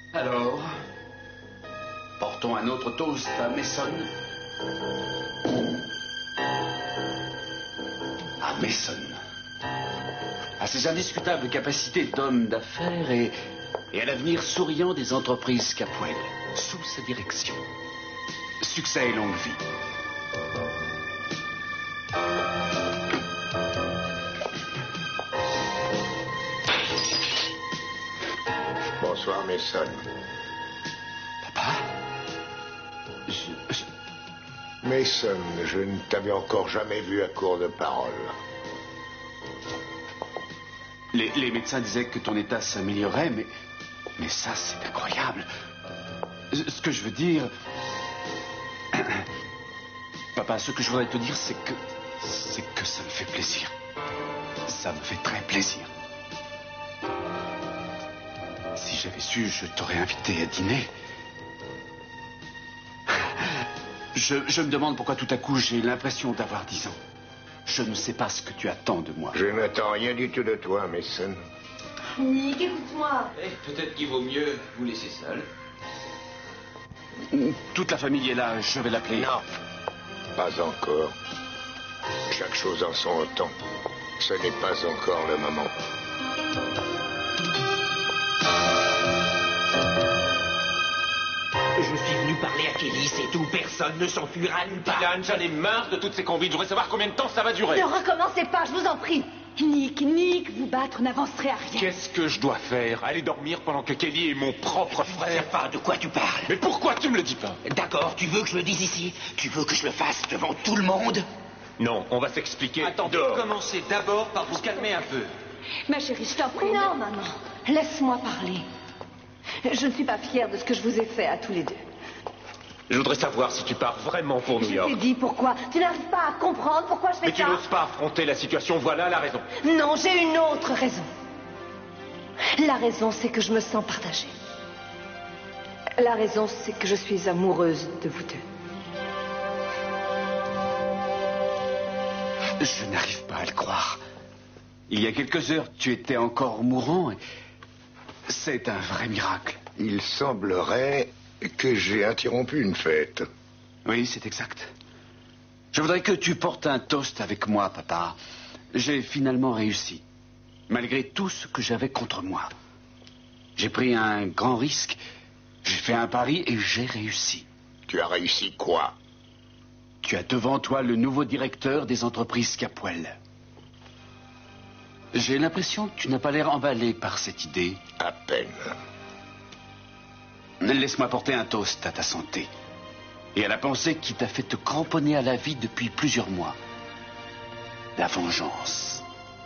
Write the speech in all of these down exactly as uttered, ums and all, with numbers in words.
Alors, portons un autre toast à Mason. À Mason. À ses indiscutables capacités d'homme d'affaires et, et à l'avenir souriant des entreprises Capwell, sous sa direction. Succès et longue vie. Bonsoir, Mason. Papa? Je, je... Mason, je ne t'avais encore jamais vu à court de parole. Les, les médecins disaient que ton état s'améliorait, mais... Mais ça, c'est incroyable. Ce que je veux dire... Papa, ce que je voudrais te dire, c'est que... C'est que ça me fait plaisir. Ça me fait très plaisir. Si j'avais su, je t'aurais invité à dîner. Je, je me demande pourquoi tout à coup j'ai l'impression d'avoir dix ans. Je ne sais pas ce que tu attends de moi. Je n'attends rien du tout de toi, Mason. Nick, écoute-moi. Eh, peut-être qu'il vaut mieux vous laisser seul. Toute la famille est là, je vais l'appeler. Non, pas encore. Chaque chose en son temps. Ce n'est pas encore le moment. Je suis venu parler à Kelly, c'est tout. Personne ne s'enfuira nulle part. Dylan, j'en ai marre de toutes ces convites. Je voudrais savoir combien de temps ça va durer. Ne recommencez pas, je vous en prie. Nick, Nick, vous battre n'avancerait à rien. Qu'est-ce que je dois faire? Aller dormir pendant que Kelly est mon propre Je ne sais frère? pas de quoi tu parles. Mais pourquoi tu me le dis pas? D'accord, tu veux que je le dise ici? Tu veux que je le fasse devant tout le monde? Non, on va s'expliquer. Attendez, dehors. commencez d'abord par vous calmer un peu. Ma chérie, je t'en prie. Non, maman. Laisse-moi parler. Je ne suis pas fière de ce que je vous ai fait à tous les deux. Je voudrais savoir si tu pars vraiment pour New Je York. t'ai dit pourquoi. Tu n'arrives pas à comprendre pourquoi je fais Mais tu ça. n'oses pas affronter la situation, voilà la raison. Non, j'ai une autre raison. La raison, c'est que je me sens partagée. La raison, c'est que je suis amoureuse de vous deux. Je n'arrive pas à le croire. Il y a quelques heures, tu étais encore mourant. Et... C'est un vrai miracle. Il semblerait que j'ai interrompu une fête. Oui, c'est exact. Je voudrais que tu portes un toast avec moi, papa. J'ai finalement réussi, malgré tout ce que j'avais contre moi. J'ai pris un grand risque, j'ai fait un pari et j'ai réussi. Tu as réussi quoi? Tu as devant toi le nouveau directeur des entreprises Capwell. J'ai l'impression que tu n'as pas l'air emballé par cette idée. À peine. Laisse-moi porter un toast à ta santé et à la pensée qui t'a fait te cramponner à la vie depuis plusieurs mois. La vengeance.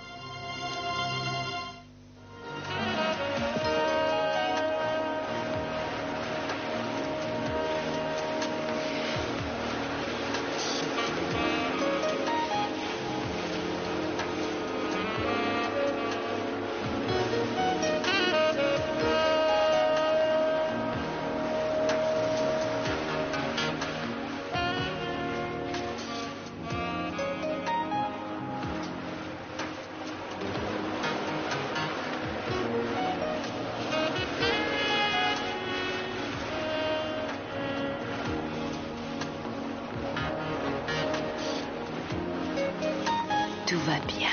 Tout va bien.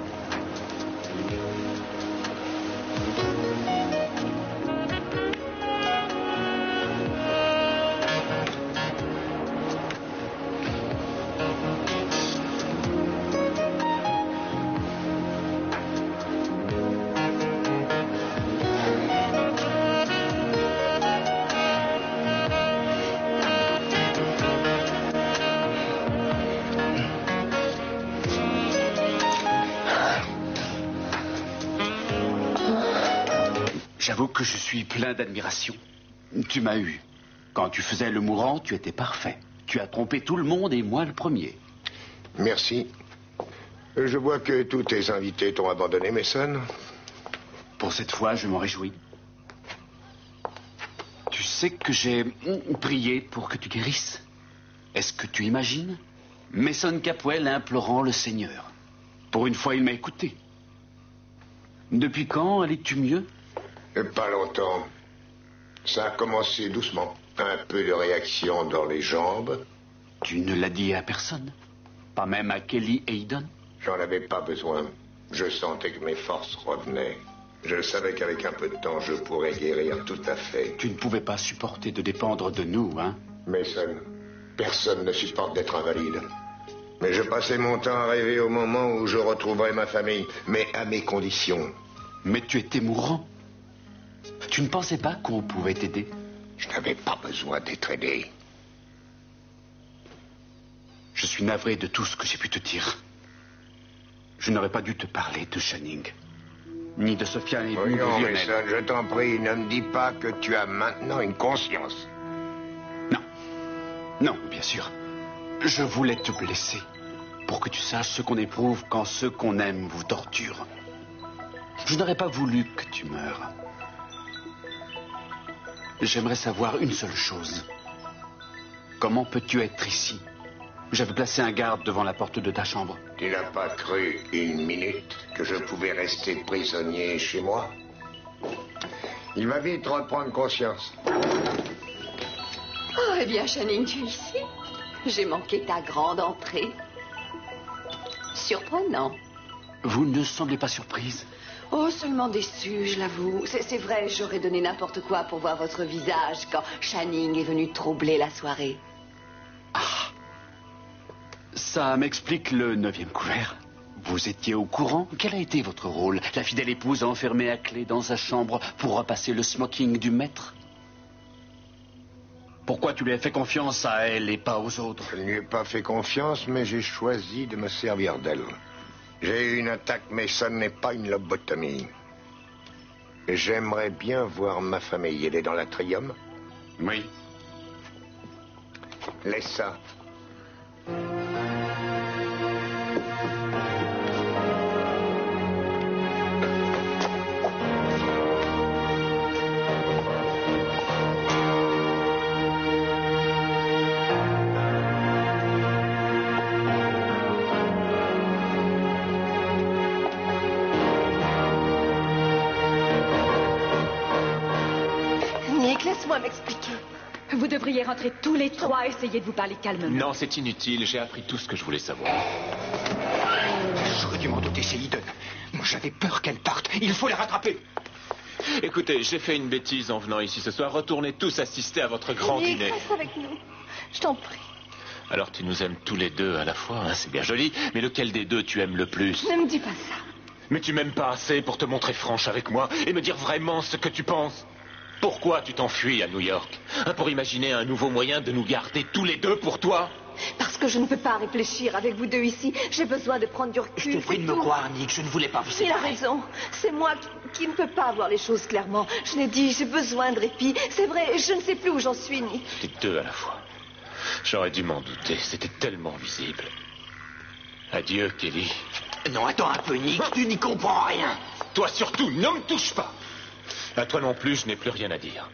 J'avoue que je suis plein d'admiration. Tu m'as eu. Quand tu faisais le mourant, tu étais parfait. Tu as trompé tout le monde et moi le premier. Merci. Je vois que tous tes invités t'ont abandonné, Mason. Pour cette fois, je m'en réjouis. Tu sais que j'ai prié pour que tu guérisses. Est-ce que tu imagines? Mason Capwell implorant le Seigneur. Pour une fois, il m'a écouté. Depuis quand allais-tu mieux? Pas longtemps. Ça a commencé doucement. Un peu de réaction dans les jambes. Tu ne l'as dit à personne? Pas même à Kelly Hayden? J'en avais pas besoin. Je sentais que mes forces revenaient. Je savais qu'avec un peu de temps, je pourrais guérir tout à fait. Tu ne pouvais pas supporter de dépendre de nous, hein? Mason, personne ne supporte d'être invalide. Mais je passais mon temps à rêver au moment où je retrouverais ma famille, mais à mes conditions. Mais tu étais mourant. Tu ne pensais pas qu'on pouvait t'aider? Je n'avais pas besoin d'être aidé. Je suis navré de tout ce que j'ai pu te dire. Je n'aurais pas dû te parler de Channing. Ni de Sophia, ni Voyons, de Lionel. Mason, je t'en prie, ne me dis pas que tu as maintenant une conscience. Non. Non, bien sûr. Je voulais te blesser. Pour que tu saches ce qu'on éprouve quand ceux qu'on aime vous torturent. Je n'aurais pas voulu que tu meures. J'aimerais savoir une seule chose. Comment peux-tu être ici? J'avais placé un garde devant la porte de ta chambre. Tu n'as pas cru une minute que je pouvais rester prisonnier chez moi? Il va vite reprendre conscience. Oh, eh bien, Channing, tu es ici. J'ai manqué ta grande entrée. Surprenant. Vous ne semblez pas surprise? Oh, seulement déçue, je l'avoue. C'est c'est vrai, j'aurais donné n'importe quoi pour voir votre visage quand Channing est venu troubler la soirée. Ah. Ça m'explique le neuvième couvert. Vous étiez au courant? Quel a été votre rôle? La fidèle épouse enfermée à clé dans sa chambre pour repasser le smoking du maître? Pourquoi tu lui as fait confiance à elle et pas aux autres? Je ne lui ai pas fait confiance, mais j'ai choisi de me servir d'elle. J'ai eu une attaque, mais ça n'est pas une lobotomie. J'aimerais bien voir ma famille. Elle est dans l'atrium? Oui. Laisse ça. Nick, laisse-moi m'expliquer. Vous devriez rentrer tous les trois, essayer de vous parler calmement. Non, c'est inutile. J'ai appris tout ce que je voulais savoir. J'aurais dû m'en douter, c'est Eden. Moi, j'avais peur qu'elle parte. Il faut les rattraper. Écoutez, j'ai fait une bêtise en venant ici ce soir. Retournez tous assister à votre grand Nick, dîner. reste avec nous. Je t'en prie. Alors tu nous aimes tous les deux à la fois, hein, c'est bien joli. Mais lequel des deux tu aimes le plus? Ne me dis pas ça. Mais tu m'aimes pas assez pour te montrer franche avec moi et me dire vraiment ce que tu penses. Pourquoi tu t'enfuis à New York? Hein, pour imaginer un nouveau moyen de nous garder tous les deux pour toi? Parce que je ne peux pas réfléchir avec vous deux ici. J'ai besoin de prendre du recul. Je te prie de me tout. croire, Nick. Je ne voulais pas vous Il a séparer. raison. C'est moi qui, qui ne peux pas voir les choses clairement. Je l'ai dit, j'ai besoin de répit. C'est vrai, je ne sais plus où j'en suis, Nick. Les deux à la fois. J'aurais dû m'en douter. C'était tellement visible. Adieu, Kelly. Non, attends un peu, Nick. Tu n'y comprends rien. Toi surtout, ne me touche pas. À toi non plus, je n'ai plus rien à dire.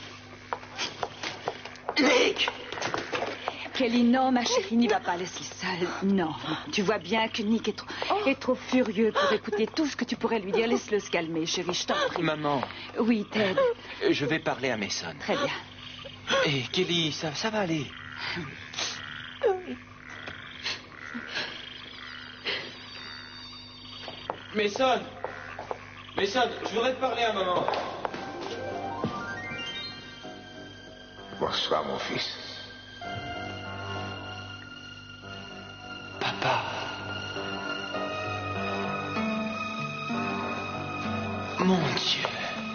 Nick! Kelly, non, ma chérie, n'y va pas, laisse-le seul. Non, tu vois bien que Nick est trop, est trop furieux pour écouter tout ce que tu pourrais lui dire. Laisse-le se calmer, chérie, je t'en prie. Maman, Oui, Ted, je vais parler à Mason. très bien. Et Kelly, ça, ça va aller. Mason Mason, je voudrais te parler un moment. Bonsoir, mon fils. Papa. Mon Dieu.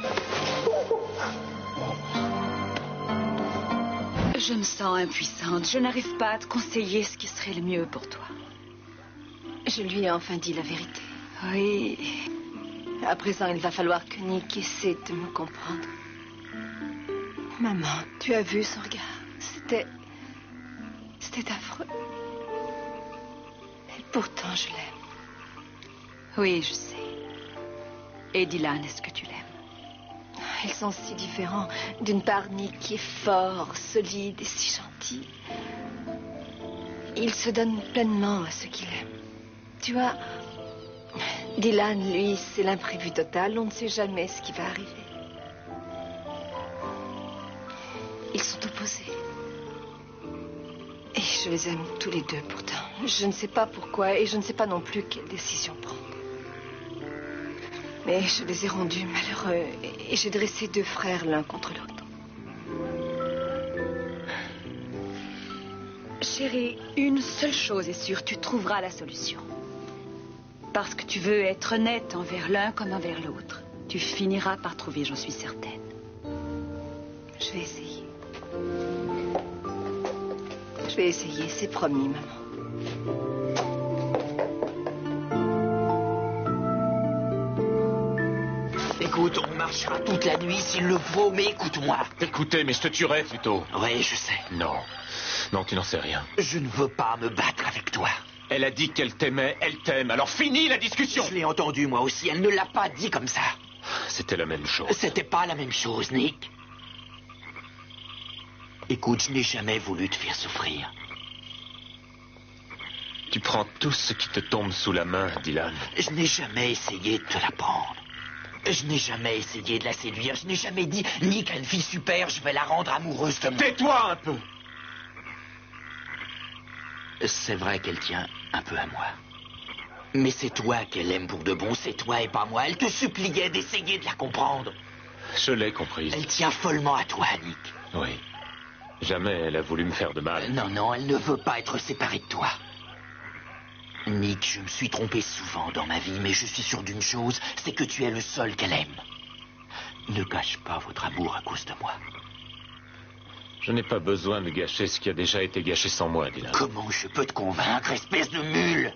Je me sens impuissante. Je n'arrive pas à te conseiller ce qui serait le mieux pour toi. Je lui ai enfin dit la vérité. Oui. À présent, il va falloir que Nick essaie de me comprendre. Maman, tu as vu son regard? C'était... C'était affreux. Et pourtant, je l'aime. Oui, je sais. Et Dylan, est-ce que tu l'aimes? Ils sont si différents. D'une part, Nick qui est fort, solide et si gentil. Il se donne pleinement à ce qu'il aime. Tu vois, Dylan, lui, c'est l'imprévu total. On ne sait jamais ce qui va arriver. posées. Et je les aime tous les deux pourtant. Je ne sais pas pourquoi et je ne sais pas non plus quelle décision prendre. Mais je les ai rendus malheureux et j'ai dressé deux frères l'un contre l'autre. Chérie, une seule chose est sûre, tu trouveras la solution. Parce que tu veux être honnête envers l'un comme envers l'autre. Tu finiras par trouver, j'en suis certaine. Je vais essayer. Je vais essayer, c'est promis, maman. Écoute, on marchera toute la nuit s'il le faut, mais écoute-moi. T'écouter, mais je te tuerais plutôt. Oui, je sais. Non. Non, tu n'en sais rien. Je ne veux pas me battre avec toi. Elle a dit qu'elle t'aimait, elle t'aime. Alors finis la discussion. Je l'ai entendu moi aussi, elle ne l'a pas dit comme ça. C'était la même chose. C'était pas la même chose, Nick. Écoute, je n'ai jamais voulu te faire souffrir. Tu prends tout ce qui te tombe sous la main, Dylan. Je n'ai jamais essayé de te la prendre. Je n'ai jamais essayé de la séduire. Je n'ai jamais dit, Nick a une fille super, je vais la rendre amoureuse de moi. Tais-toi un peu. C'est vrai qu'elle tient un peu à moi. Mais c'est toi qu'elle aime pour de bon, c'est toi et pas moi. Elle te suppliait d'essayer de la comprendre. Je l'ai comprise. Elle tient follement à toi, Nick. Oui. Jamais elle a voulu me faire de mal. Non, non, elle ne veut pas être séparée de toi. Nick, je me suis trompé souvent dans ma vie, mais je suis sûr d'une chose, c'est que tu es le seul qu'elle aime. Ne gâche pas votre amour à cause de moi. Je n'ai pas besoin de gâcher ce qui a déjà été gâché sans moi, Dylan. Comment je peux te convaincre, espèce de mule?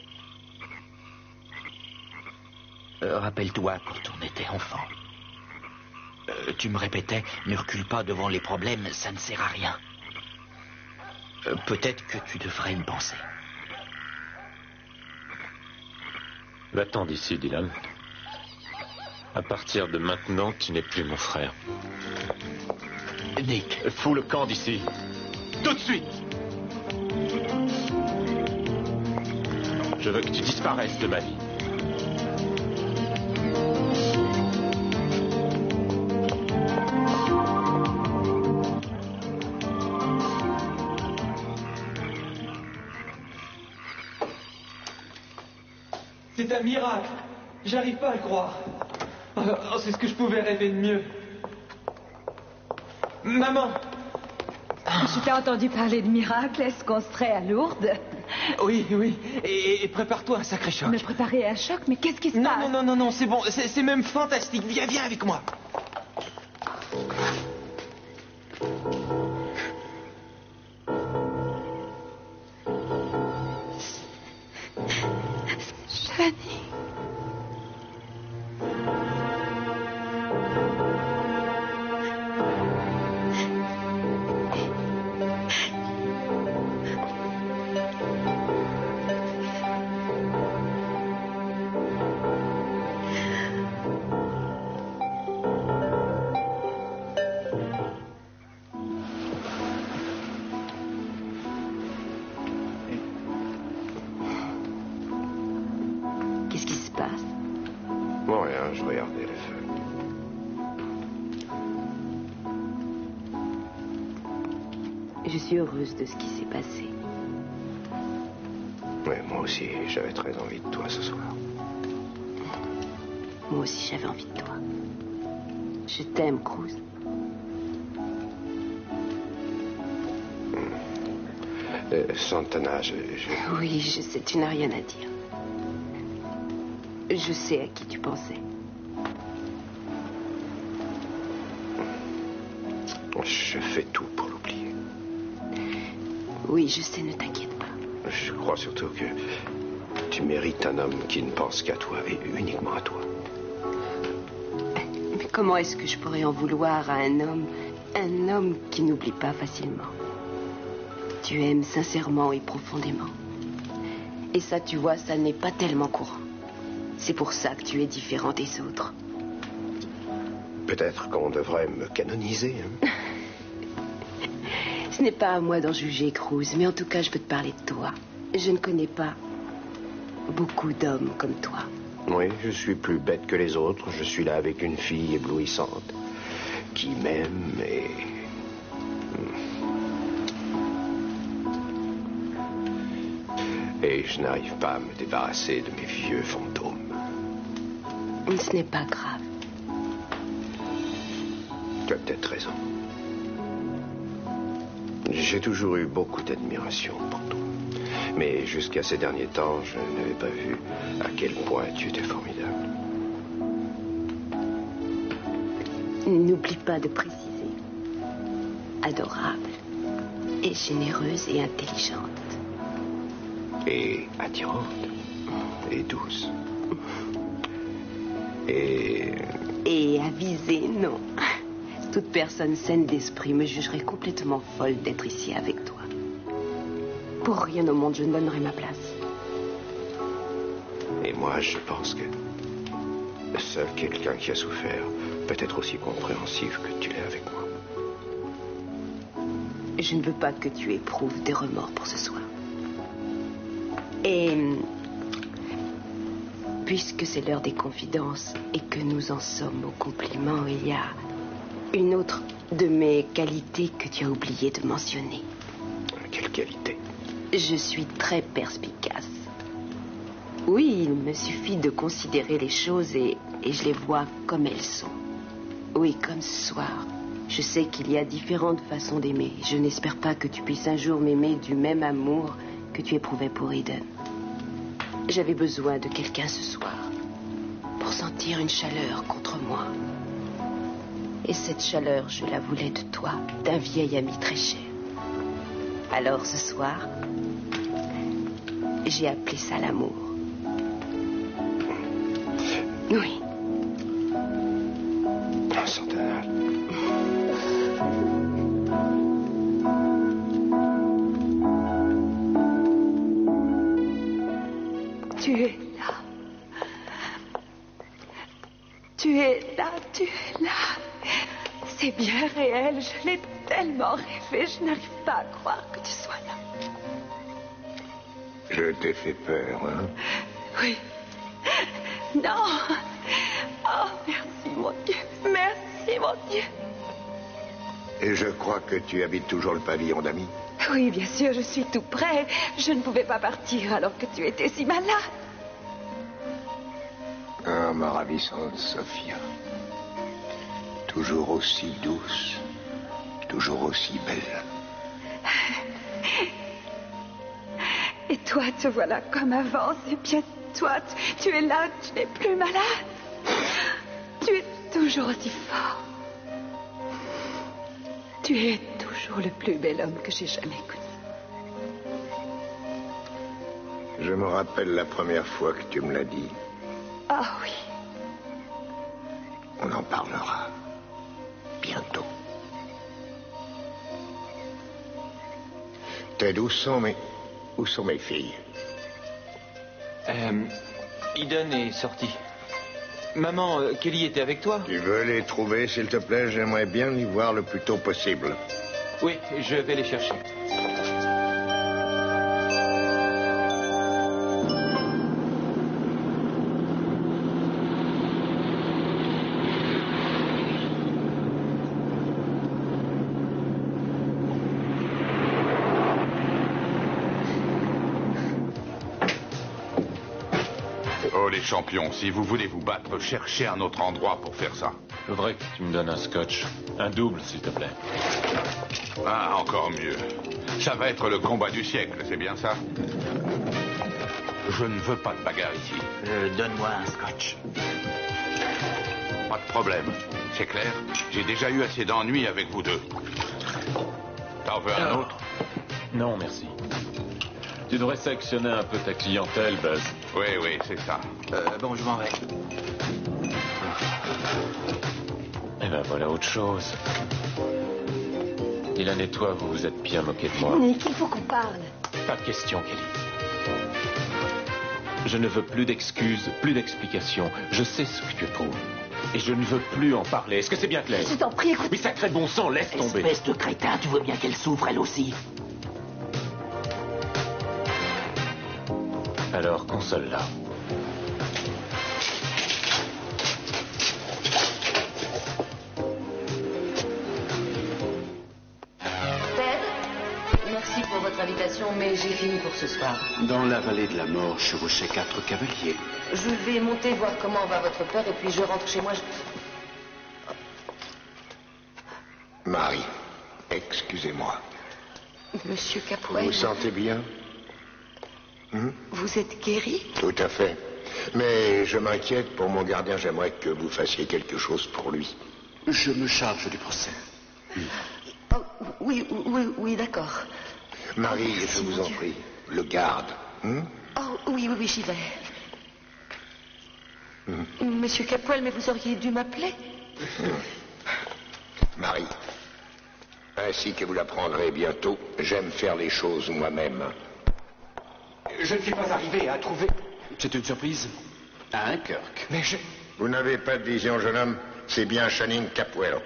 euh, Rappelle-toi quand on était enfant. Euh, tu me répétais, ne recule pas devant les problèmes, ça ne sert à rien. Euh, peut-être que tu devrais me penser. Va-t'en d'ici, Dylan. À partir de maintenant, tu n'es plus mon frère. Nick. Fous le camp d'ici. Tout de suite. Je veux que tu disparaisses de ma vie. C'est un miracle. J'arrive pas à le croire. Oh, c'est ce que je pouvais rêver de mieux. Maman! Je t'ai entendu parler de miracle. Est-ce qu'on serait à Lourdes? Oui, oui. Et, et prépare-toi à un sacré choc. Me préparer à un choc? Mais qu'est-ce qui se non, passe? Non, non, non, non, c'est bon. C'est, c'est même fantastique. Viens, viens avec moi. Shani. Qu'est-ce qui se passe? Bon, rien, je regardais les feux. Je suis heureuse de ce qui s'est passé. Oui, moi aussi, j'avais très envie de toi ce soir. Moi aussi, j'avais envie de toi. Je t'aime, Cruz. Euh, Santana, je, je... Oui, je sais, tu n'as rien à dire. Je sais à qui tu pensais. Je fais tout pour l'oublier. Oui, je sais, ne t'inquiète pas. Je crois surtout que tu mérites un homme qui ne pense qu'à toi et uniquement à toi. Mais comment est-ce que je pourrais en vouloir à un homme, un homme qui n'oublie pas facilement? Tu aimes sincèrement et profondément. Et ça, tu vois, ça n'est pas tellement courant. C'est pour ça que tu es différent des autres. Peut-être qu'on devrait me canoniser, hein? Ce n'est pas à moi d'en juger, Cruz, mais en tout cas, je peux te parler de toi. Je ne connais pas beaucoup d'hommes comme toi. Oui, je suis plus bête que les autres. Je suis là avec une fille éblouissante qui m'aime et... Et je n'arrive pas à me débarrasser de mes vieux fantômes. Ce n'est pas grave. Tu as peut-être raison. J'ai toujours eu beaucoup d'admiration pour toi. Mais jusqu'à ces derniers temps, je n'avais pas vu à quel point tu étais formidable. N'oublie pas de préciser. Adorable. Et généreuse et intelligente. Et attirante. Et douce. Et... Et avisée, non. Toute personne saine d'esprit me jugerait complètement folle d'être ici avec toi. Pour rien au monde, je ne donnerais ma place. Et moi, je pense que seul quelqu'un qui a souffert peut être aussi compréhensif que tu l'es avec moi. Je ne veux pas que tu éprouves des remords pour ce soir. Et puisque c'est l'heure des confidences et que nous en sommes aux compliments, il y a une autre de mes qualités que tu as oublié de mentionner. Quelle qualité? Je suis très perspicace. Oui, il me suffit de considérer les choses et, et je les vois comme elles sont. Oui, comme ce soir. Je sais qu'il y a différentes façons d'aimer. Je n'espère pas que tu puisses un jour m'aimer du même amour que tu éprouvais pour Eden. J'avais besoin de quelqu'un ce soir pour sentir une chaleur contre moi. Et cette chaleur, je la voulais de toi, d'un vieil ami très cher. Alors ce soir, j'ai appelé ça l'amour. Oui. Santana. Tu es là. Tu es là, tu es là. C'est bien réel, je l'ai tellement rêvé, je n'arrive pas à croire que tu sois là. Je t'ai fait peur, hein? Oui. Non. Oh, merci, mon Dieu. Merci, mon Dieu. Et je crois que tu habites toujours le pavillon d'amis. Oui, bien sûr, je suis tout près. Je ne pouvais pas partir alors que tu étais si malade. Ah, ma ravissante Sophia. Toujours aussi douce. Toujours aussi belle. Et toi, te voilà comme avant. C'est bien toi. Tu, tu es là, tu n'es plus malade. Tu es toujours aussi fort. Tu es toujours le plus bel homme que j'ai jamais connu. Je me rappelle la première fois que tu me l'as dit. Ah oui. On en parlera bientôt. Ted, où sont mes... où sont mes filles? Euh, Eden est sorti. Maman, euh, Kelly était avec toi? Tu veux les trouver, s'il te plaît? J'aimerais bien les voir le plus tôt possible. Oui, je vais les chercher. Oh, les champions, si vous voulez vous battre, cherchez un autre endroit pour faire ça. Je voudrais que tu me donnes un scotch. Un double, s'il te plaît. Ah, encore mieux. Ça va être le combat du siècle, c'est bien ça? Je ne veux pas de bagarre ici. Euh, Donne-moi un scotch. Pas de problème. C'est clair? J'ai déjà eu assez d'ennuis avec vous deux. T'en veux un autre? Non, merci. Tu devrais sélectionner un peu ta clientèle, Buzz. Oui, oui, c'est ça. Euh, bon, je m'en vais. Eh ben voilà autre chose. Dylan et toi, vous vous êtes bien moqué de moi. Nick, il faut qu'on parle. Pas de question, Kelly. Je ne veux plus d'excuses, plus d'explications. Je sais ce que tu éprouves. Et je ne veux plus en parler. Est-ce que c'est bien clair? Je t'en prie, écoute. Mais sacré bon sang, laisse tomber. Espèce de crétin, tu vois bien qu'elle souffre, elle aussi. Alors, console-la. Ted, merci pour votre invitation, mais j'ai fini pour ce soir. Dans la vallée de la mort chevauchaient quatre cavaliers. Je vais monter voir comment va votre père et puis je rentre chez moi. Je... Marie, excusez-moi. Monsieur Vous Capwell, vous sentez bien? Hmm? vous êtes guéri? Tout à fait. Mais je m'inquiète pour mon gardien. J'aimerais que vous fassiez quelque chose pour lui. Je me charge du procès. Oh, oui, oui, oui, d'accord. Marie, Oh, merci, je vous mon en Dieu. prie, le garde. Hmm? Oh, oui, oui, oui, j'y vais. Hmm. Monsieur Capwell, mais vous auriez dû m'appeler. Marie, ainsi que vous l'apprendrez bientôt, j'aime faire les choses moi-même. Je ne suis pas arrivé à trouver... C'est une surprise? Hein, Kirk? Mais je... Vous n'avez pas de vision, jeune homme? C'est bien Channing Capwell.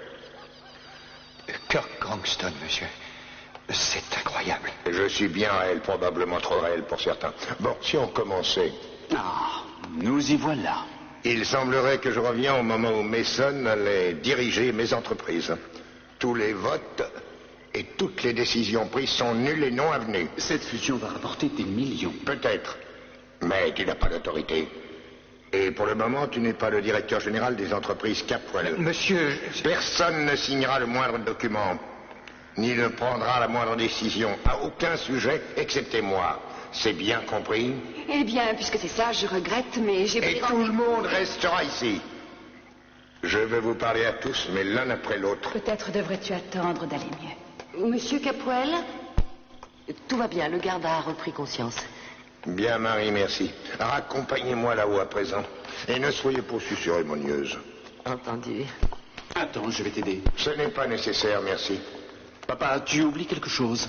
Kirk Cranston, monsieur. C'est incroyable. Je suis bien réel, probablement trop réel pour certains. Bon, si on commençait... Ah, nous y voilà. Il semblerait que je reviens au moment où Mason allait diriger mes entreprises. Tous les votes et toutes les décisions prises sont nulles et non avenues. Cette fusion va rapporter des millions. Peut-être, mais tu n'as pas d'autorité. Et pour le moment, tu n'es pas le directeur général des entreprises Capwell. Monsieur... Personne ne signera le moindre document, ni ne prendra la moindre décision, à aucun sujet, excepté moi. C'est bien compris? Eh bien, puisque c'est ça, je regrette, mais j'ai Et pris tout le monde restera ici. Je vais vous parler à tous, mais l'un après l'autre. Peut-être devrais-tu attendre d'aller mieux. Monsieur Capwell, tout va bien, le garde a repris conscience. Bien, Marie, merci. Raccompagnez-moi là-haut à présent. Et ne soyez pas si cérémonieuse. Entendu. Attends, je vais t'aider. Ce n'est pas nécessaire, merci. Papa, tu oublies quelque chose.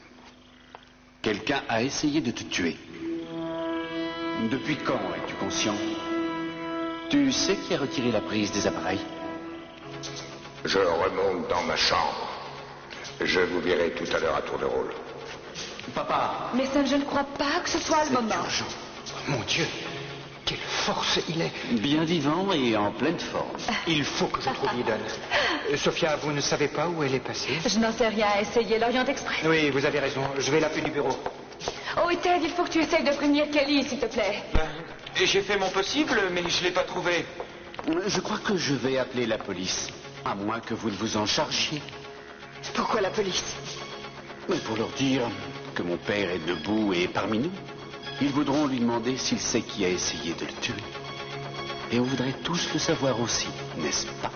Quelqu'un a essayé de te tuer. Depuis quand es-tu conscient? Tu sais qui a retiré la prise des appareils? Je remonte dans ma chambre. Je vous verrai tout à l'heure à tour de rôle. Papa! Mais ça, je ne crois pas que ce soit le moment. Urgent. Mon Dieu, quelle force il est. Bien vivant et en pleine forme. Il faut que je trouve Eden. Euh, Sophia, vous ne savez pas où elle est passée? Je n'en sais rien. Essayez l'Orient Express. Oui, vous avez raison. Je vais l'appeler du bureau. Oh, et Ted, il faut que tu essayes de prévenir Kelly, s'il te plaît. Ben, j'ai fait mon possible, mais je ne l'ai pas trouvé. Je crois que je vais appeler la police. À moins que vous ne vous en chargiez. Pourquoi la police? Mais pour leur dire que mon père est debout et parmi nous. Ils voudront lui demander s'il sait qui a essayé de le tuer. Et on voudrait tous le savoir aussi, n'est-ce pas?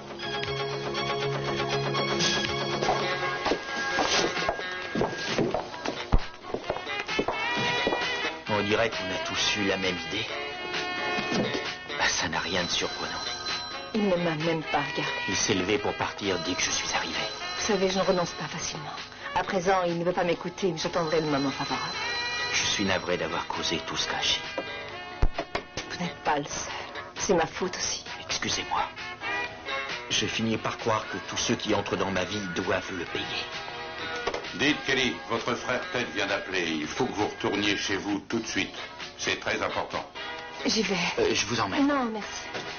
On dirait qu'on a tous eu la même idée. Bah, ça n'a rien de surprenant. Il ne m'a même pas regardé. Il s'est levé pour partir dès que je suis arrivé. Vous savez, je ne renonce pas facilement. À présent, il ne veut pas m'écouter, mais j'attendrai le moment favorable. Je suis navré d'avoir causé tout ce gâchis. Vous n'êtes pas le seul. C'est ma faute aussi. Excusez-moi. Je finis par croire que tous ceux qui entrent dans ma vie doivent le payer. Dites, Kelly, votre frère Ted vient d'appeler. Il faut que vous retourniez chez vous tout de suite. C'est très important. J'y vais. Euh, je vous emmène. Non, merci.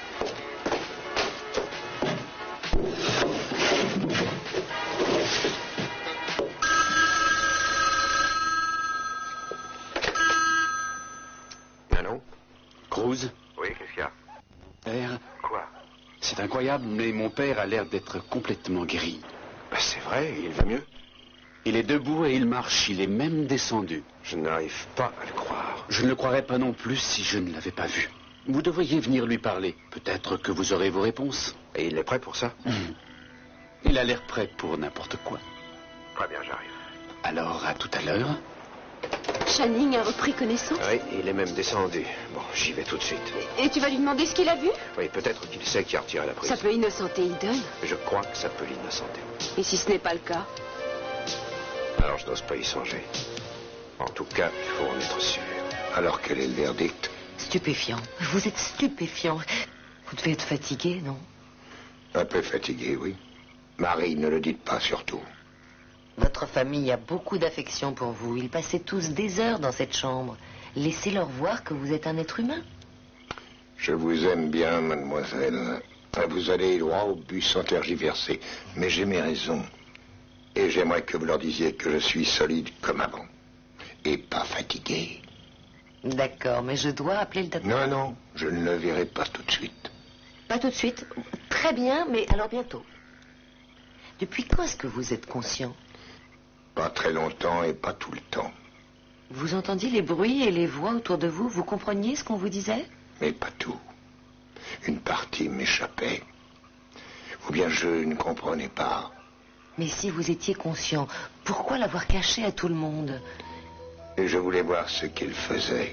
Allô? Cruz? Oui, qu'est-ce qu'il y a? Père, Quoi? c'est incroyable, mais mon père a l'air d'être complètement guéri. Ben, c'est vrai, il va mieux. Il est debout et il marche, il est même descendu. Je n'arrive pas à le croire. Je ne le croirais pas non plus si je ne l'avais pas vu. Vous devriez venir lui parler. Peut-être que vous aurez vos réponses. Et il est prêt pour ça? Il a l'air prêt pour n'importe quoi. Très bien, j'arrive. Alors, à tout à l'heure. Channing a repris connaissance? Oui, il est même descendu. Bon, j'y vais tout de suite. Et tu vas lui demander ce qu'il a vu? Oui, peut-être qu'il sait qui a retiré la prise. Ça peut innocenter Eden. Je crois que ça peut l'innocenter. Et si ce n'est pas le cas? Alors je n'ose pas y songer. En tout cas, il faut en être sûr. Alors quel est le verdict? Stupéfiant. Vous êtes stupéfiant. Vous devez être fatigué, non? Un peu fatigué, oui. Marie, ne le dites pas surtout. Votre famille a beaucoup d'affection pour vous. Ils passaient tous des heures dans cette chambre. Laissez-leur voir que vous êtes un être humain. Je vous aime bien, mademoiselle. Vous allez droit au but sans tergiverser. Mais j'ai mes raisons. Et j'aimerais que vous leur disiez que je suis solide comme avant. et pas fatigué. D'accord, mais je dois appeler le docteur. Non, non, je ne le verrai pas tout de suite. Pas tout de suite. Très bien, mais alors bientôt. Depuis quand est-ce que vous êtes conscient? Pas très longtemps et pas tout le temps. Vous entendiez les bruits et les voix autour de vous? Vous compreniez ce qu'on vous disait? Mais pas tout. Une partie m'échappait. Ou bien je ne comprenais pas. Mais si vous étiez conscient, pourquoi l'avoir caché à tout le monde? Et je voulais voir ce qu'il faisait.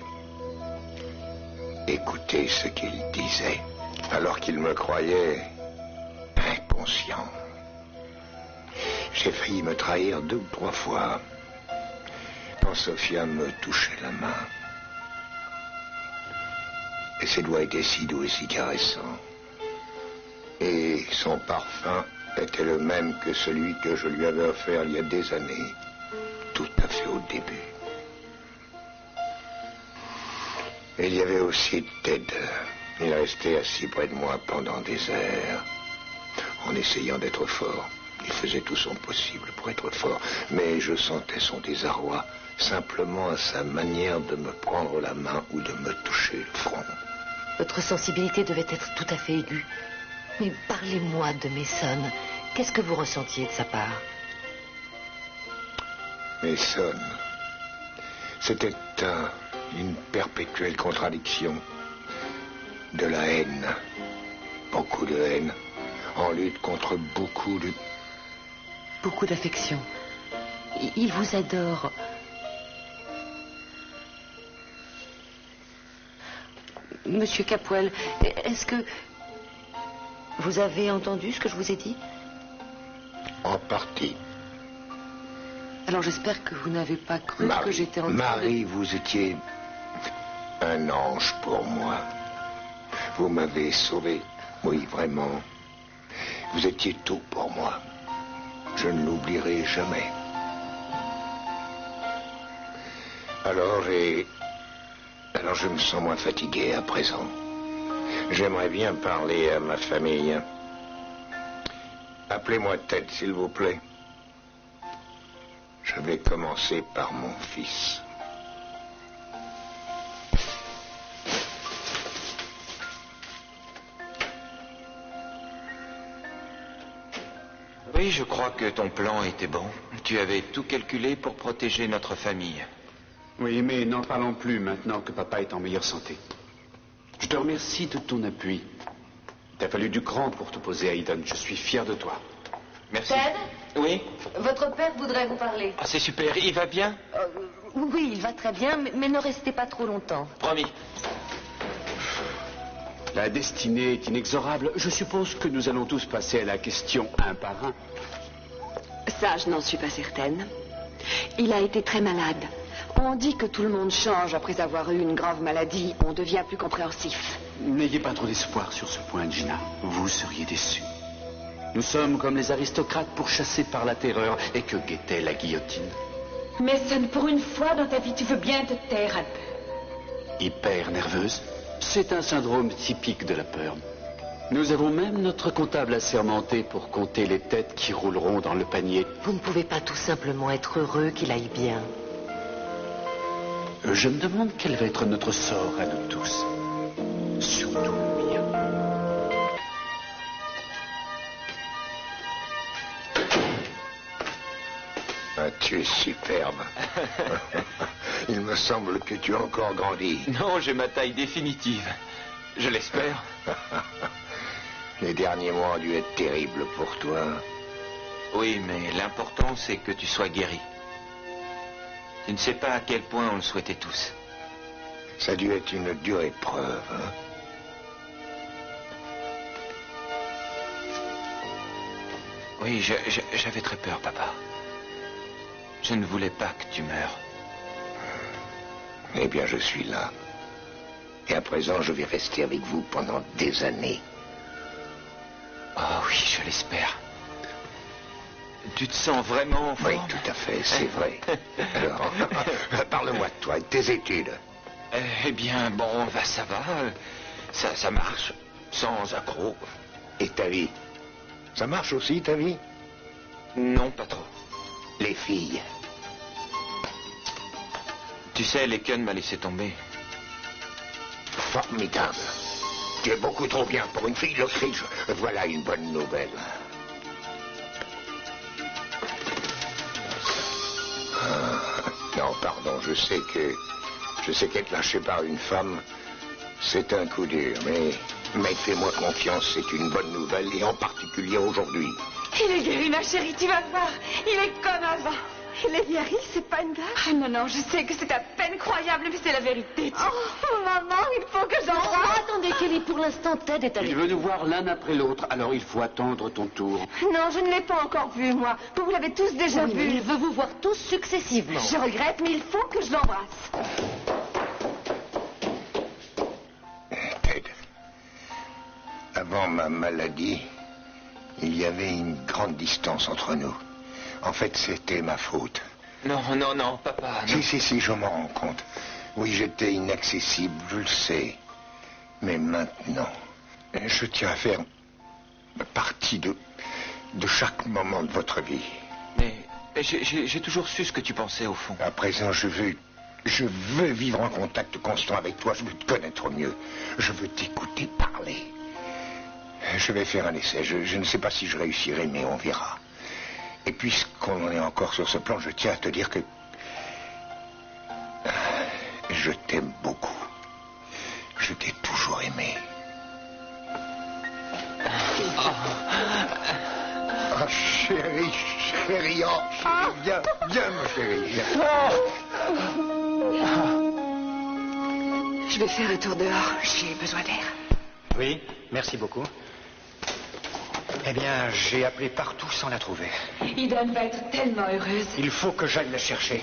Écouter ce qu'il disait. Alors qu'il me croyait inconscient. J'ai failli me trahir deux ou trois fois. Quand Sophia me touchait la main. Et ses doigts étaient si doux et si caressants. Et son parfum était le même que celui que je lui avais offert il y a des années. Tout à fait au début. Et il y avait aussi Ted. Il restait assis près de moi pendant des heures, en essayant d'être fort. Il faisait tout son possible pour être fort, mais je sentais son désarroi simplement à sa manière de me prendre la main ou de me toucher le front. Votre sensibilité devait être tout à fait aiguë. Mais parlez-moi de Mason. Qu'est-ce que vous ressentiez de sa part? Mason, c'était un, une perpétuelle contradiction. De la haine, beaucoup de haine, en lutte contre beaucoup de... Beaucoup d'affection. Il vous adore. Monsieur Capwell, est-ce que vous avez entendu ce que je vous ai dit? En partie. Alors j'espère que vous n'avez pas cru Marie, que j'étais en train Marie, de... vous étiez un ange pour moi. Vous m'avez sauvé. Oui, vraiment. Vous étiez tout pour moi. Je ne l'oublierai jamais. Alors j'ai... Alors je me sens moins fatigué à présent. J'aimerais bien parler à ma famille. Appelez-moi Ted, s'il vous plaît. Je vais commencer par mon fils. Oui, je crois que ton plan était bon. Tu avais tout calculé pour protéger notre famille. Oui, mais n'en parlons plus maintenant que papa est en meilleure santé. Je te remercie de ton appui. Il t'a fallu du cran pour t'opposer à Eden. Je suis fier de toi. Merci. Ted? Oui? Votre père voudrait vous parler. Ah, c'est super. Il va bien? Euh, oui, il va très bien, mais, mais ne restez pas trop longtemps. Promis. La destinée est inexorable. Je suppose que nous allons tous passer à la question un par un. Ça, je n'en suis pas certaine. Il a été très malade. On dit que tout le monde change après avoir eu une grave maladie. On devient plus compréhensif. N'ayez pas trop d'espoir sur ce point, Gina. Vous seriez déçus. Nous sommes comme les aristocrates pourchassés par la terreur et que guettait la guillotine. Mason, pour une fois dans ta vie, tu veux bien te taire un peu. Hyper nerveuse. C'est un syndrome typique de la peur. Nous avons même notre comptable assermenté pour compter les têtes qui rouleront dans le panier. Vous ne pouvez pas tout simplement être heureux qu'il aille bien. Je me demande quel va être notre sort à nous tous. Surtout le mien. Ah, tu es superbe. Il me semble que tu as encore grandi. Non, j'ai ma taille définitive. Je l'espère. Les derniers mois ont dû être terribles pour toi. Oui, mais l'important, c'est que tu sois guéri. Tu ne sais pas à quel point on le souhaitait tous. Ça a dû être une dure épreuve, hein? Oui, je- je- j'avais très peur, papa. Je ne voulais pas que tu meurs. Eh bien, je suis là. Et à présent, je vais rester avec vous pendant des années. Oh oui, je l'espère. Tu te sens vraiment en forme? Oui, tout à fait, c'est vrai. Alors, parle-moi de toi et de tes études. Eh bien, bon, bah, ça va. Ça, ça marche, sans accroc. Et ta vie? Ça marche aussi, ta vie? Non, pas trop. Les filles? Tu sais, Laken m'a laissé tomber. Formidable. Tu es beaucoup trop bien pour une fille l'Autriche. Voilà une bonne nouvelle. Ah, non, pardon, je sais que... Je sais qu'être lâché par une femme, c'est un coup dur, mais... Mais fais-moi confiance, c'est une bonne nouvelle, et en particulier aujourd'hui. Il est guéri, ma chérie, tu vas voir. Il est comme avant. Il est guéri, c'est pas une blague. Ah non, non, je sais que c'est à peine croyable, mais c'est la vérité. Oh, maman, il faut que j'en Oh, attendez, Kelly, pour l'instant, Ted est avec Il veut nous voir l'un après l'autre, alors il faut attendre ton tour. Non, je ne l'ai pas encore vu, moi. Vous l'avez tous déjà Oui, vu. il veut vous voir tous successivement. Je regrette, mais il faut que je l'embrasse. Ted, avant ma maladie, il y avait une grande distance entre nous. En fait, c'était ma faute. Non, non, non, papa. Non. Si, si, si, je m'en rends compte. Oui, j'étais inaccessible, je le sais. Mais maintenant, je tiens à faire partie de, de chaque moment de votre vie. Mais, mais j'ai- j'ai j'ai toujours su ce que tu pensais au fond. À présent, je veux, je veux vivre en contact constant avec toi. Je veux te connaître mieux. Je veux t'écouter parler. Je vais faire un essai. Je, je ne sais pas si je réussirai, mais on verra. Et puisqu'on en est encore sur ce plan, je tiens à te dire que je t'aime beaucoup. Je t'ai toujours aimé. Ah, chérie, chérie, oh, chérie, viens, viens, ma chérie, viens. Je vais faire un tour dehors. J'ai besoin d'air. Oui, merci beaucoup. Eh bien, j'ai appelé partout sans la trouver. Eden va être tellement heureuse. Il faut que j'aille la chercher.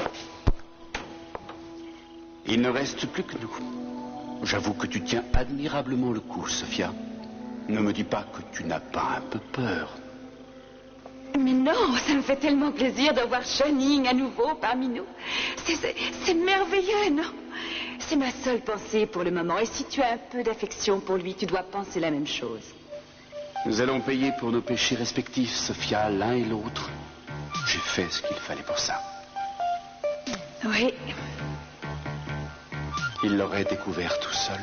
Il ne reste plus que nous. J'avoue que tu tiens admirablement le coup, Sophia. Ne me dis pas que tu n'as pas un peu peur. Mais non, ça me fait tellement plaisir de voir Channing à nouveau parmi nous. C'est- C'est c'est merveilleux, non? C'est ma seule pensée pour le moment. Et si tu as un peu d'affection pour lui, tu dois penser la même chose. Nous allons payer pour nos péchés respectifs, Sophia, l'un et l'autre. J'ai fait ce qu'il fallait pour ça. Oui. Il l'aurait découvert tout seul.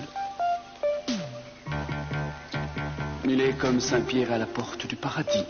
Il est comme Saint-Pierre à la porte du paradis.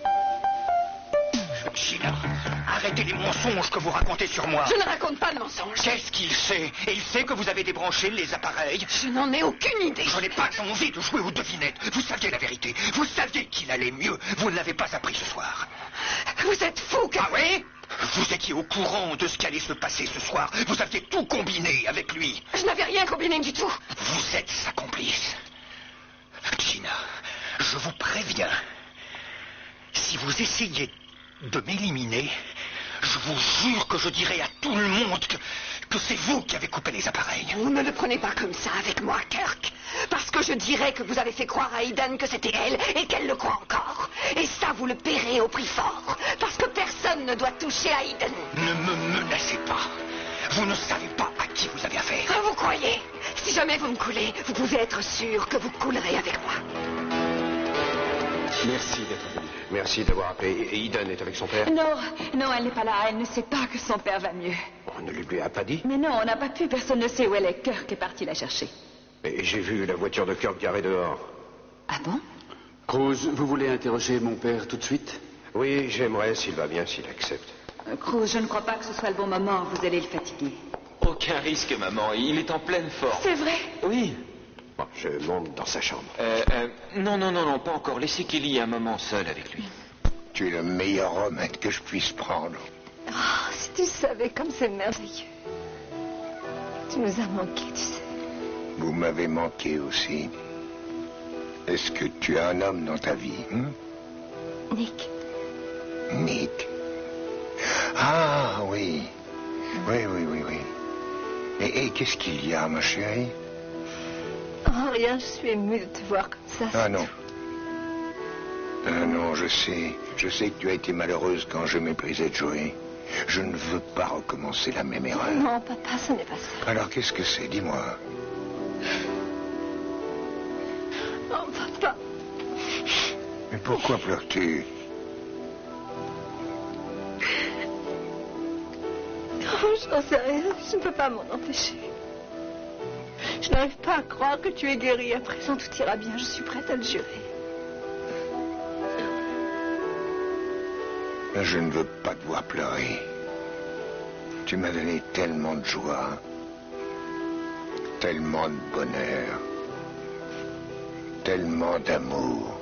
Gina, arrêtez les mensonges que vous racontez sur moi. Je ne raconte pas de mensonges. Qu'est-ce qu'il sait? Et il sait que vous avez débranché les appareils. Je n'en ai aucune idée. Je n'ai pas envie de jouer aux devinettes. Vous saviez la vérité. Vous saviez qu'il allait mieux. Vous ne l'avez pas appris ce soir. Vous êtes fou, Ah oui? Vous étiez au courant de ce qui allait se passer ce soir. Vous aviez tout combiné avec lui. Je n'avais rien combiné du tout. Vous êtes sa complice. Gina, je vous préviens. Si vous essayez de m'éliminer, je vous jure que je dirai à tout le monde que, que c'est vous qui avez coupé les appareils. Vous ne le prenez pas comme ça avec moi, Kirk. Parce que je dirais que vous avez fait croire à Eden que c'était elle et qu'elle le croit encore. Et ça, vous le paierez au prix fort. Parce que personne ne doit toucher à Eden. Ne me menacez pas. Vous ne savez pas à qui vous avez affaire. Ah, vous croyez? Si jamais vous me coulez, vous pouvez être sûr que vous coulerez avec moi. Merci d'être venu. Merci d'avoir appelé. Et Eden est avec son père? Non, non, elle n'est pas là. Elle ne sait pas que son père va mieux. On ne lui a pas dit? Mais non, on n'a pas pu. Personne ne sait où elle est. Kirk est parti la chercher. Mais j'ai vu la voiture de Kirk garée dehors. Ah bon? Cruz, vous voulez interroger mon père tout de suite? Oui, j'aimerais s'il va bien, s'il accepte. Euh, Cruz, je ne crois pas que ce soit le bon moment. Vous allez le fatiguer. Aucun risque, maman. Il est en pleine forme. C'est vrai? Oui. Bon, je monte dans sa chambre. Euh, euh, non, non, non, non, pas encore. Laissez Kelly un moment seul avec lui. Tu es le meilleur remède que je puisse prendre. Oh, si tu savais comme c'est merveilleux. Tu nous as manqué, tu sais. Vous m'avez manqué aussi. Est-ce que tu as un homme dans ta vie, hein? Nick. Nick. Ah, oui. Oui, oui, oui, oui. Et, et qu'est-ce qu'il y a, ma chérie? Oh, rien, je suis émue de te voir comme ça. Ah non. Ah non, je sais. Je sais que tu as été malheureuse quand je méprisais Joey. Je ne veux pas recommencer la même erreur. Non, papa, ce n'est pas ça. Alors qu'est-ce que c'est? Dis-moi. Oh, papa. Mais pourquoi pleures-tu? Oh, Oh, j'en sais rien. Je ne peux pas m'en empêcher. Je n'arrive pas à croire que tu es guéri. À présent, tout ira bien. Je suis prête à le jurer. Je ne veux pas te voir pleurer. Tu m'as donné tellement de joie, tellement de bonheur, tellement d'amour.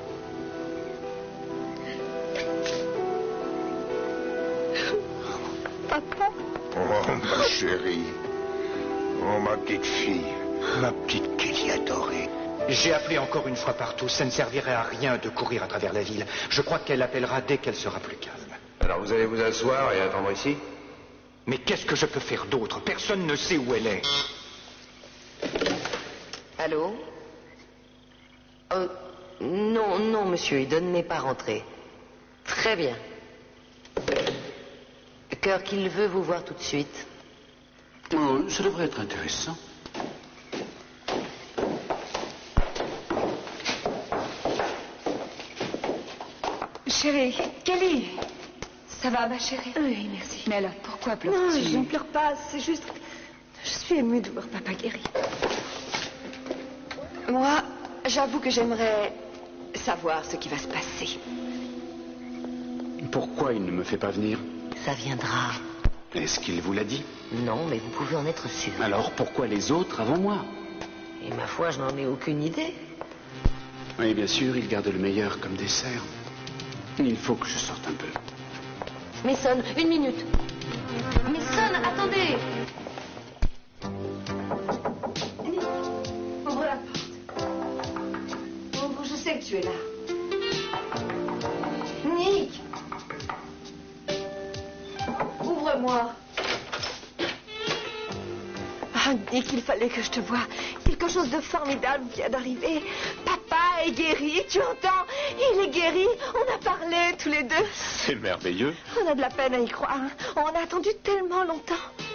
Papa. Oh, ma chérie. Oh, ma petite fille. Ma petite Kelly adorée. J'ai appelé encore une fois partout. Ça ne servirait à rien de courir à travers la ville. Je crois qu'elle appellera dès qu'elle sera plus calme. Alors vous allez vous asseoir et attendre ici? Mais qu'est-ce que je peux faire d'autre? Personne ne sait où elle est. Allô? euh, Non, non, monsieur, Eden n'est pas rentré. Très bien. Kirk, il veut vous voir tout de suite. Oh, ça devrait être intéressant. Chérie, Kelly. Ça va, ma chérie? Oui, merci. Mais alors, pourquoi pleures-tu? Non, je ne pleure pas. C'est juste... Je suis émue de voir papa guéri. Moi, j'avoue que j'aimerais savoir ce qui va se passer. Pourquoi il ne me fait pas venir? Ça viendra. Est-ce qu'il vous l'a dit? Non, mais vous pouvez en être sûr. Alors pourquoi les autres avant moi? Et ma foi, je n'en ai aucune idée. Oui, bien sûr, il garde le meilleur comme dessert. Il faut que je sorte un peu. Mason, une minute. Mason, attendez. Ouvre la porte. Ouvre, je sais que tu es là. Nick. Ouvre-moi. Ah, Nick, il fallait que je te voie. Quelque chose de formidable vient d'arriver. Papa est guéri, tu entends? Il est guéri. On a parlé tous les deux. C'est merveilleux. On a de la peine à y croire. Hein. On a attendu tellement longtemps.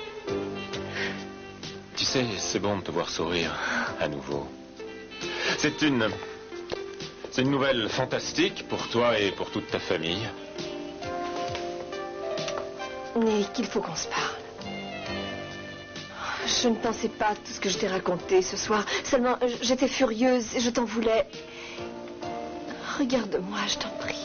Tu sais, c'est bon de te voir sourire à nouveau. C'est une... C'est une nouvelle fantastique pour toi et pour toute ta famille. Nick, il faut qu'on se parle. Je ne pensais pas à tout ce que je t'ai raconté ce soir. Seulement, j'étais furieuse et je t'en voulais. Regarde-moi, je t'en prie.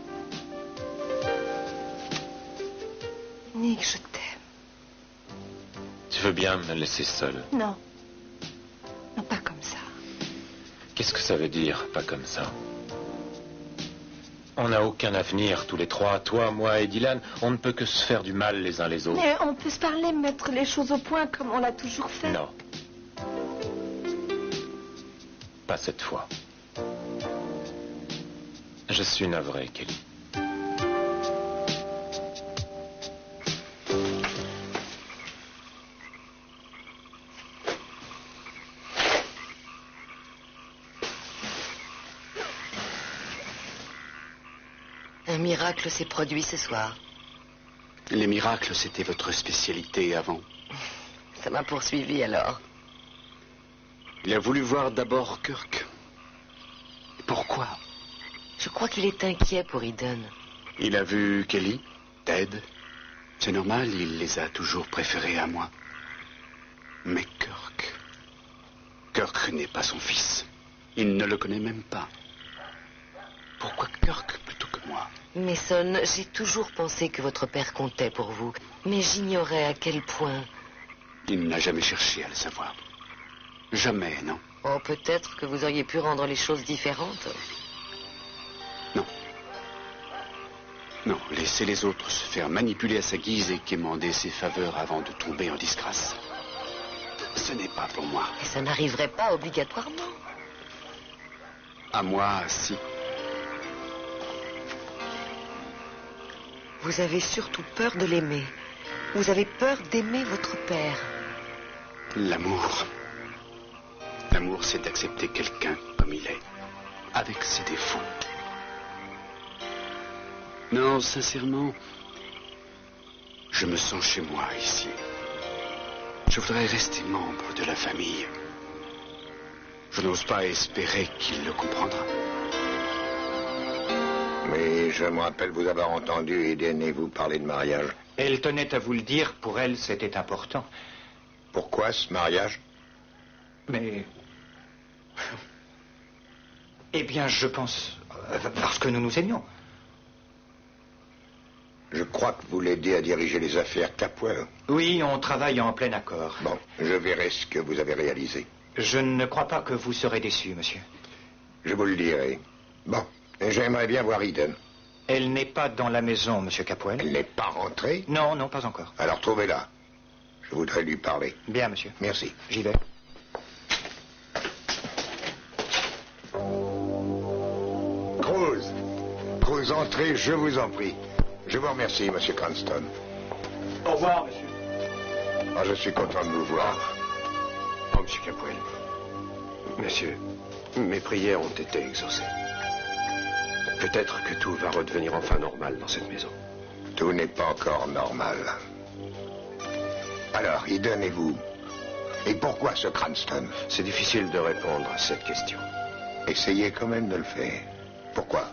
Nick, je t'aime. Tu veux bien me laisser seule? Non. Non, pas comme ça. Qu'est-ce que ça veut dire, pas comme ça? On n'a aucun avenir, tous les trois, toi, moi et Dylan. On ne peut que se faire du mal les uns les autres. Mais on peut se parler, mettre les choses au point comme on l'a toujours fait. Non. Pas cette fois. Je suis navré, Kelly. Un miracle s'est produit ce soir. Les miracles, c'était votre spécialité avant. Ça m'a poursuivi alors. Il a voulu voir d'abord Kirk. Pourquoi? Je crois qu'il est inquiet pour Eden. Il a vu Kelly, Ted. C'est normal, il les a toujours préférés à moi. Mais Kirk... Kirk n'est pas son fils. Il ne le connaît même pas. Pourquoi Kirk plutôt que moi? Mason, j'ai toujours pensé que votre père comptait pour vous, mais j'ignorais à quel point. Il n'a jamais cherché à le savoir. Jamais, non. Oh, peut-être que vous auriez pu rendre les choses différentes. Non. Non, laissez les autres se faire manipuler à sa guise et quémander ses faveurs avant de tomber en disgrâce. Ce n'est pas pour moi. Et ça n'arriverait pas obligatoirement. À moi, si. Vous avez surtout peur de l'aimer. Vous avez peur d'aimer votre père. L'amour. L'amour, c'est d'accepter quelqu'un comme il est, avec ses défauts. Non, sincèrement, je me sens chez moi ici. Je voudrais rester membre de la famille. Je n'ose pas espérer qu'il le comprendra. Mais je me rappelle vous avoir entendu, Eden, et vous parler de mariage. Elle tenait à vous le dire, pour elle, c'était important. Pourquoi ce mariage? Mais... Eh bien, je pense... parce que nous nous aimions. Je crois que vous l'aidez à diriger les affaires Capwell. Oui, on travaille en plein accord. Bon, je verrai ce que vous avez réalisé. Je ne crois pas que vous serez déçu, monsieur. Je vous le dirai. Bon, j'aimerais bien voir Eden. Elle n'est pas dans la maison, monsieur Capwell. Elle n'est pas rentrée? Non, non, pas encore. Alors trouvez-la. Je voudrais lui parler. Bien, monsieur. Merci. J'y vais. Cruz. Cruz, entrez, je vous en prie. Je vous remercie, monsieur Cranston. Au revoir, monsieur. Ah, je suis content de vous voir. Oh, monsieur Capwell. Monsieur, mes prières ont été exaucées. Peut-être que tout va redevenir enfin normal dans cette maison. Tout n'est pas encore normal. Alors, Eden et vous? Et pourquoi ce Cranston? C'est difficile de répondre à cette question. Essayez quand même de le faire. Pourquoi?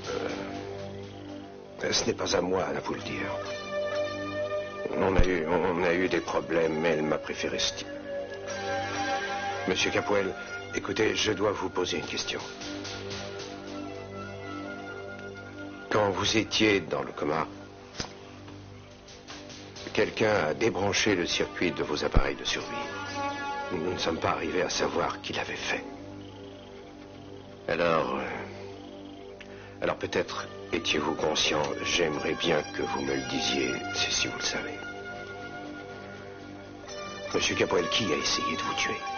Euh, ce n'est pas à moi à vous le dire. On a eu, on a eu des problèmes, mais elle m'a préféré ce type. Monsieur Capwell, écoutez, je dois vous poser une question. Quand vous étiez dans le coma, quelqu'un a débranché le circuit de vos appareils de survie. Nous ne sommes pas arrivés à savoir qui l'avait fait. Alors... euh, alors peut-être étiez-vous conscient, j'aimerais bien que vous me le disiez, si, si vous le savez. Monsieur Capwell, qui a essayé de vous tuer?